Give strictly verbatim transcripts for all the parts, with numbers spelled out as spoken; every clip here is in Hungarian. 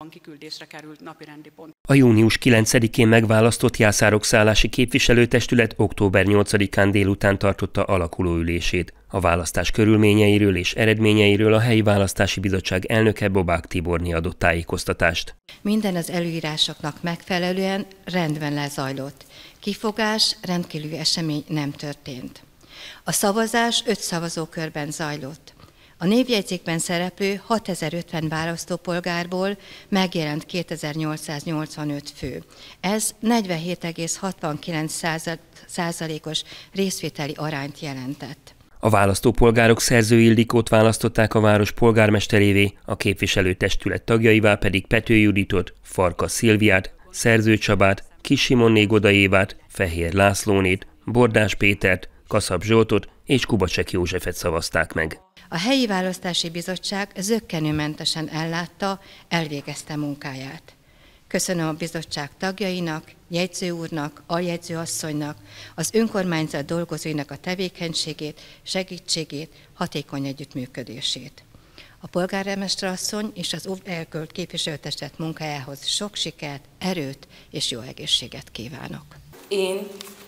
kiküldésre került napirendi pont. A június kilencedikén megválasztott Jászárokszállási Képviselőtestület október nyolcadikán délután tartotta alakuló ülését. A választás körülményeiről és eredményeiről a helyi választási bizottság elnöke Bobák Tiborné adott tájékoztatást. Minden az előírásoknak megfelelően rendben lezajlott. Kifogás, rendkívüli esemény nem történt. A szavazás öt szavazókörben zajlott. A névjegyzékben szereplő hatezer-ötven választópolgárból megjelent kétezer-nyolcszáznyolcvanöt fő. Ez negyvenhét egész hatvankilenc százalékos részvételi arányt jelentett. A választópolgárok Szerző Ildikót választották a város polgármesterévé, a képviselőtestület tagjaivá pedig Pető Juditot, Farkas Szilviát, Szerző Csabát, Kis Simonné Goda Évát, Fehér Lászlónét, Bordás Pétert, Kaszab Zsoltot és Kubacsek Józsefet szavazták meg. A helyi választási bizottság zökkenőmentesen ellátta, elvégezte munkáját. Köszönöm a bizottság tagjainak, jegyző úrnak, aljegyző asszonynak, az önkormányzat dolgozóinak a tevékenységét, segítségét, hatékony együttműködését. A polgármester asszony és az elkölt képviselőtestület munkájához sok sikert, erőt és jó egészséget kívánok. Én,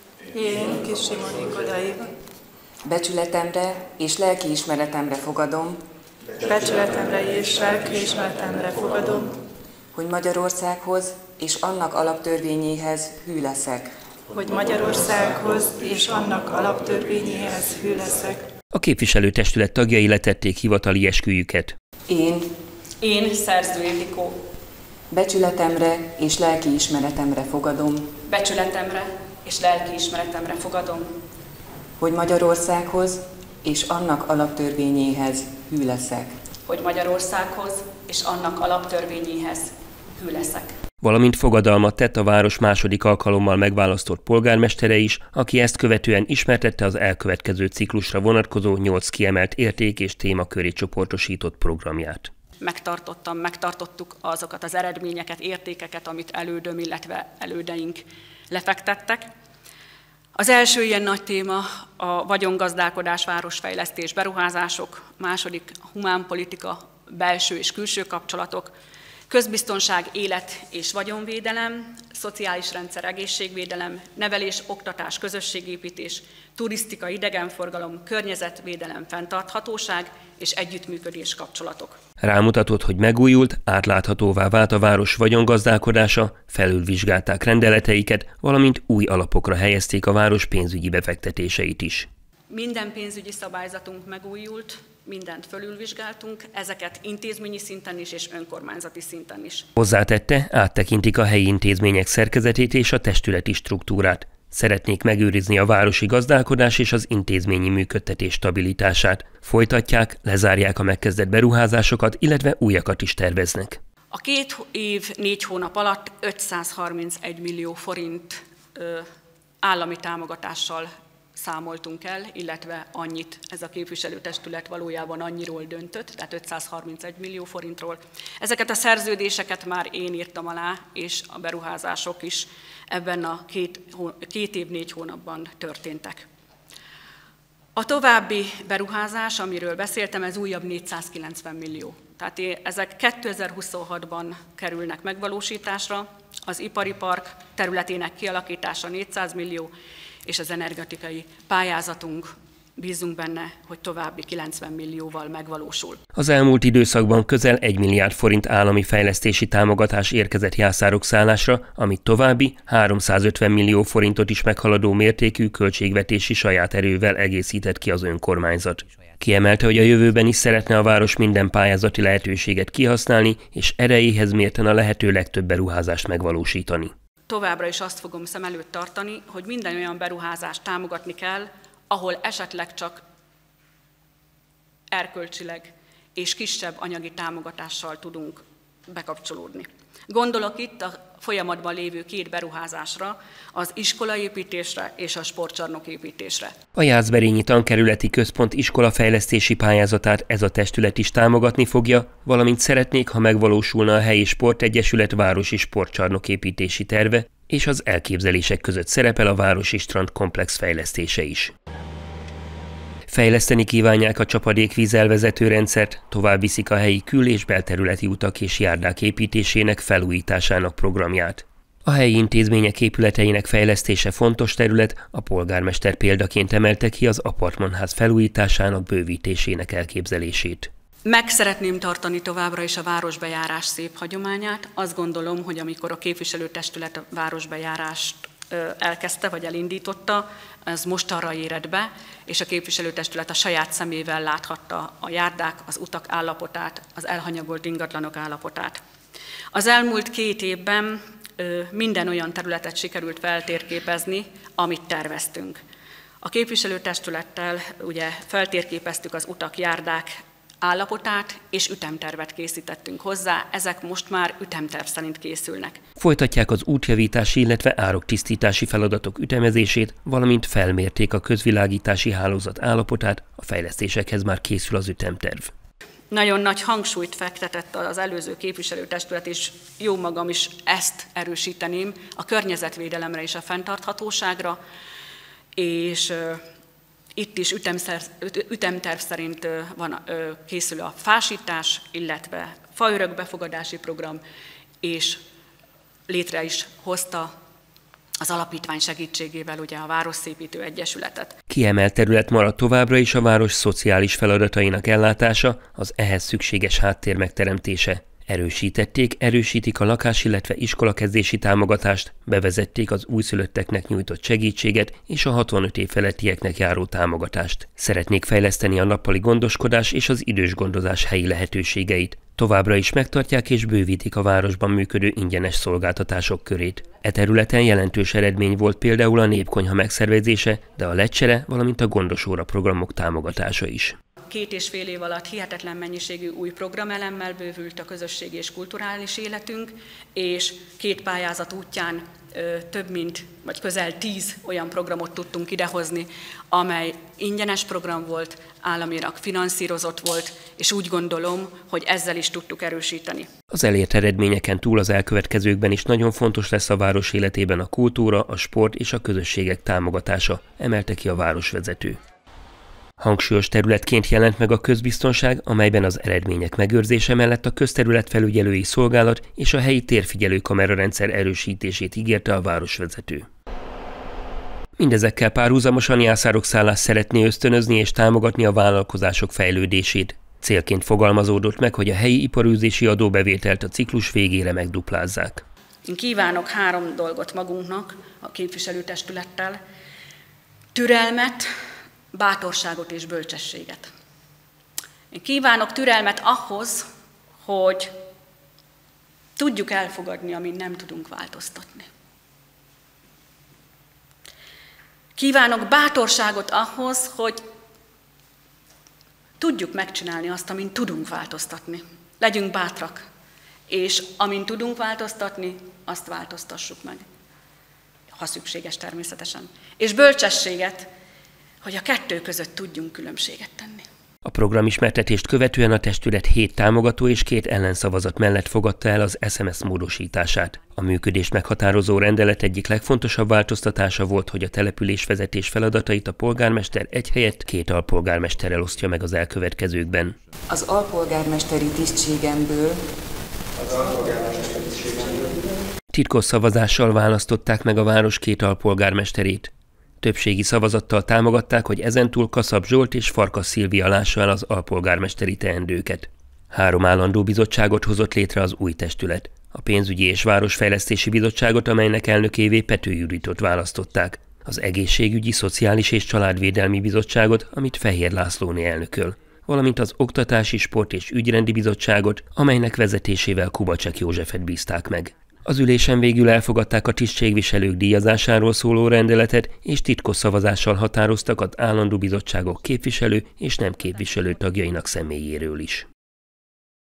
Én Kis Simonné Goda Éva, becsületemre és lelkiismeretemre fogadom, becsületemre és lelkiismeretemre fogadom, hogy Magyarországhoz és annak alaptörvényéhez hű leszek. hogy Magyarországhoz és annak alaptörvényéhez hű leszek. A képviselőtestület tagjai letették hivatali esküjüket. Én, Én, Szerző Ildikó, becsületemre és lelkiismeretemre fogadom, becsületemre és lelkiismeretemre fogadom, hogy Magyarországhoz és annak alaptörvényéhez hű leszek. hogy Magyarországhoz és annak alaptörvényéhez hű leszek. Valamint fogadalmat tett a város második alkalommal megválasztott polgármestere is, aki ezt követően ismertette az elkövetkező ciklusra vonatkozó nyolc kiemelt érték és témaköré csoportosított programját. Megtartottam, megtartottuk azokat az eredményeket, értékeket, amit elődöm, illetve elődeink lefektettek. Az első ilyen nagy téma a vagyongazdálkodás, városfejlesztés, beruházások, második humánpolitika, belső és külső kapcsolatok, közbiztonság, élet és vagyonvédelem, szociális rendszer, egészségvédelem, nevelés, oktatás, közösségépítés, turisztika, idegenforgalom, környezetvédelem, fenntarthatóság és együttműködés kapcsolatok. Rámutatott, hogy megújult, átláthatóvá vált a város vagyongazdálkodása, felülvizsgálták rendeleteiket, valamint új alapokra helyezték a város pénzügyi befektetéseit is. Minden pénzügyi szabályzatunk megújult, mindent fölülvizsgáltunk, ezeket intézményi szinten is és önkormányzati szinten is. Hozzátette, áttekintik a helyi intézmények szerkezetét és a testületi struktúrát. Szeretnék megőrizni a városi gazdálkodás és az intézményi működtetés stabilitását. Folytatják, lezárják a megkezdett beruházásokat, illetve újakat is terveznek. A két év, négy hónap alatt ötszázharmincegy millió forint ö, állami támogatással számoltunk el, illetve annyit ez a képviselőtestület valójában annyiról döntött, tehát ötszázharmincegy millió forintról. Ezeket a szerződéseket már én írtam alá, és a beruházások is ebben a két, két év, négy hónapban történtek. A további beruházás, amiről beszéltem, ez újabb négyszázkilencven millió. Tehát ezek kétezer-huszonhatban kerülnek megvalósításra, az ipari park területének kialakítása négyszáz millió, és az energetikai pályázatunk, bízunk benne, hogy további kilencven millióval megvalósul. Az elmúlt időszakban közel egy milliárd forint állami fejlesztési támogatás érkezett Jászárokszállásra, amit további háromszázötven millió forintot is meghaladó mértékű költségvetési saját erővel egészített ki az önkormányzat. Kiemelte, hogy a jövőben is szeretne a város minden pályázati lehetőséget kihasználni, és erejéhez mérten a lehető legtöbb beruházást megvalósítani. Továbbra is azt fogom szem előtt tartani, hogy minden olyan beruházást támogatni kell, ahol esetleg csak erkölcsileg és kisebb anyagi támogatással tudunk bekapcsolódni. Gondolok itt a folyamatban lévő két beruházásra, az iskolaépítésre és a sportcsarnoképítésre. A Jászberényi Tankerületi Központ iskolafejlesztési pályázatát ez a testület is támogatni fogja, valamint szeretnék, ha megvalósulna a helyi sportegyesület városi sportcsarnoképítési terve, és az elképzelések között szerepel a városi strandkomplex fejlesztése is. Fejleszteni kívánják a csapadékvíz elvezető rendszert, tovább viszik a helyi kül- és belterületi utak és járdák építésének, felújításának programját. A helyi intézmények épületeinek fejlesztése fontos terület, a polgármester példaként emelte ki az apartmanház felújításának, bővítésének elképzelését. Meg szeretném tartani továbbra is a városbejárás szép hagyományát. Azt gondolom, hogy amikor a képviselőtestület a városbejárást elkezdte, vagy elindította, ez most arra érett be, és a képviselőtestület a saját szemével láthatta a járdák, az utak állapotát, az elhanyagolt ingatlanok állapotát. Az elmúlt két évben minden olyan területet sikerült feltérképezni, amit terveztünk. A képviselőtestülettel ugye feltérképeztük az utak, járdák állapotát, és ütemtervet készítettünk hozzá, ezek most már ütemterv szerint készülnek. Folytatják az útjavítási, illetve ároktisztítási feladatok ütemezését, valamint felmérték a közvilágítási hálózat állapotát, a fejlesztésekhez már készül az ütemterv. Nagyon nagy hangsúlyt fektetett az előző képviselőtestület, és jó magam is ezt erősíteném, a környezetvédelemre és a fenntarthatóságra, és itt is ütemterv szerint van, készül a fásítás, illetve faörök befogadási program, és létre is hozta az alapítvány segítségével ugye a Városszépítő Egyesületet. Kiemelt terület marad továbbra is a város szociális feladatainak ellátása, az ehhez szükséges háttér megteremtése. Erősítették, erősítik a lakás, illetve iskolakezdési támogatást, bevezették az újszülötteknek nyújtott segítséget és a hatvanöt év felettieknek járó támogatást. Szeretnék fejleszteni a nappali gondoskodás és az idős gondozás helyi lehetőségeit. Továbbra is megtartják és bővítik a városban működő ingyenes szolgáltatások körét. E területen jelentős eredmény volt például a népkonyha megszervezése, de a lecsere, valamint a gondosóra programok támogatása is. Két és fél év alatt hihetetlen mennyiségű új programelemmel bővült a közösségi és kulturális életünk, és két pályázat útján ö, több mint, vagy közel tíz olyan programot tudtunk idehozni, amely ingyenes program volt, államilag finanszírozott volt, és úgy gondolom, hogy ezzel is tudtuk erősíteni. Az elért eredményeken túl az elkövetkezőkben is nagyon fontos lesz a város életében a kultúra, a sport és a közösségek támogatása, emelte ki a városvezető. Hangsúlyos területként jelent meg a közbiztonság, amelyben az eredmények megőrzése mellett a közterületfelügyelői szolgálat és a helyi térfigyelő kamerarendszer erősítését ígérte a városvezető. Mindezekkel párhuzamosan Jászárokszállás szeretné ösztönözni és támogatni a vállalkozások fejlődését. Célként fogalmazódott meg, hogy a helyi iparűzési adóbevételt a ciklus végére megduplázzák. Én kívánok három dolgot magunknak, a képviselőtestülettel: türelmet, bátorságot és bölcsességet. Én kívánok türelmet ahhoz, hogy tudjuk elfogadni, amin nem tudunk változtatni. Kívánok bátorságot ahhoz, hogy tudjuk megcsinálni azt, amin tudunk változtatni. Legyünk bátrak, és amin tudunk változtatni, azt változtassuk meg. Ha szükséges természetesen. És bölcsességet, hogy a kettő között tudjunk különbséget tenni. A programismertetést követően a testület hét támogató és két ellenszavazat mellett fogadta el az es em es módosítását. A működést meghatározó rendelet egyik legfontosabb változtatása volt, hogy a településvezetés feladatait a polgármester egy helyett két alpolgármesterrel osztja meg az elkövetkezőkben. Az alpolgármesteri tisztségemből titkos szavazással választották meg a város két alpolgármesterét. Többségi szavazattal támogatták, hogy ezentúl Kaszab Zsolt és Farkas Szilvia lássa el az alpolgármesteri teendőket. Három állandó bizottságot hozott létre az új testület. A pénzügyi és városfejlesztési bizottságot, amelynek elnökévé Pető Juditot választották. Az egészségügyi, szociális és családvédelmi bizottságot, amit Fehér Lászlóné elnököl, valamint az oktatási, sport és ügyrendi bizottságot, amelynek vezetésével Kubacsek Józsefet bízták meg. Az ülésen végül elfogadták a tisztségviselők díjazásáról szóló rendeletet, és titkos szavazással határoztak az állandó bizottságok képviselő és nem képviselő tagjainak személyéről is.